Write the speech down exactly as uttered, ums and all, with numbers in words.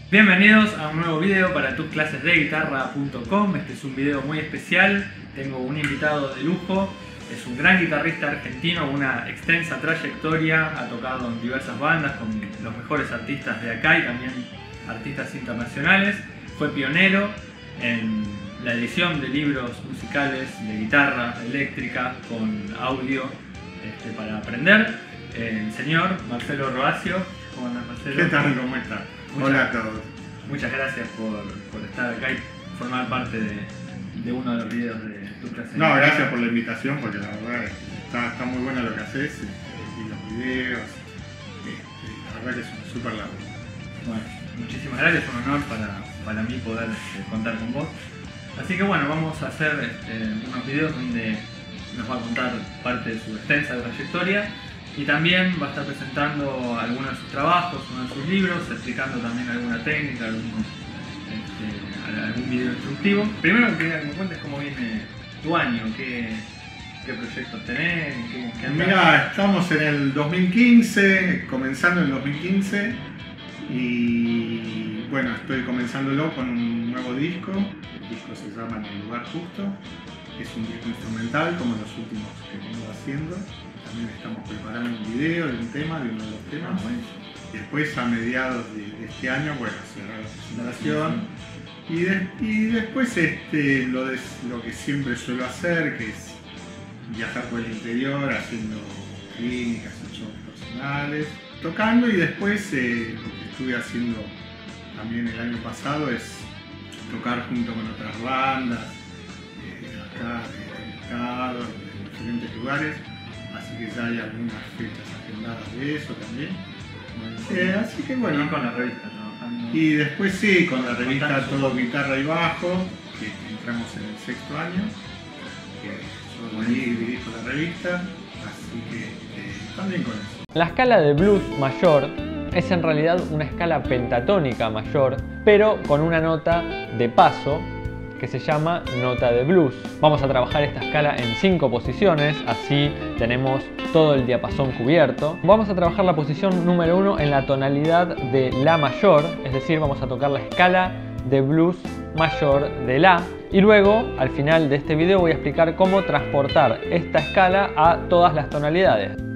Bienvenidos a un nuevo video para tus clases de guitarra punto com. Este es un video muy especial. Tengo un invitado de lujo. Es un gran guitarrista argentino, una extensa trayectoria. Ha tocado en diversas bandas con los mejores artistas de acá y también artistas internacionales. Fue pionero en la edición de libros musicales de guitarra eléctrica con audio este, para aprender. El señor Marcelo Roacio. ¿Cómo andas, Marcelo? ¿Qué tal? ¿Cómo estás? Muchas, Hola a todos. Muchas gracias por, por estar acá y formar parte de, de uno de los videos de tu clase. No, gracias por la invitación, porque la verdad está, está muy bueno lo que haces este, y los videos. Este, la verdad que es un súper laburo. Bueno, muchísimas gracias, es un honor para, para mí poder este, contar con vos. Así que bueno, vamos a hacer este, unos videos donde nos va a contar parte de su extensa trayectoria. Y también va a estar presentando algunos de sus trabajos, uno de sus libros, explicando también alguna técnica, algún, este, algún video instructivo. Primero quería que me cuentes cómo viene tu año, qué, qué proyectos tenés, qué, qué andás. Mira, estamos en el dos mil quince, comenzando el dos mil quince y bueno, estoy comenzándolo con un nuevo disco. El disco se llama En el lugar justo, es un disco instrumental como los últimos que vengo haciendo. También estamos preparando un video de un tema, de uno de los temas. Ah, bueno. Después, a mediados de, de este año, bueno, cerrar la presentación. Y, de, y después este, lo, de, lo que siempre suelo hacer, que es viajar por el interior, haciendo clínicas y shows personales, tocando. Y después eh, lo que estuve haciendo también el año pasado es tocar junto con otras bandas, eh, acá, en el estado, en diferentes lugares. Así que ya hay algunas fechas agendadas de eso también. Eh, así que bueno. Y con la revista trabajando. Y después sí, con la revista Todo Guitarra y Bajo, que entramos en el sexto año, que yo ahí dirijo la revista, así que eh, también con eso. La escala de blues mayor es en realidad una escala pentatónica mayor, pero con una nota de paso que se llama nota de blues. Vamos a trabajar esta escala en cinco posiciones, así tenemos todo el diapasón cubierto. Vamos a trabajar la posición número uno en la tonalidad de la mayor, es decir, vamos a tocar la escala de blues mayor de la. Y luego, al final de este video, voy a explicar cómo transportar esta escala a todas las tonalidades.